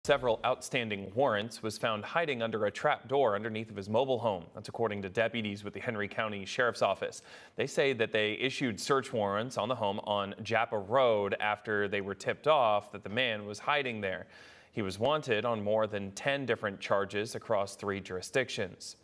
Several outstanding warrants was found hiding under a trap door underneath of his mobile home. That's according to deputies with the Henry County Sheriff's Office. They say that they issued search warrants on the home on Japa Road after they were tipped off that the man was hiding there. He was wanted on more than 10 different charges across 3 jurisdictions.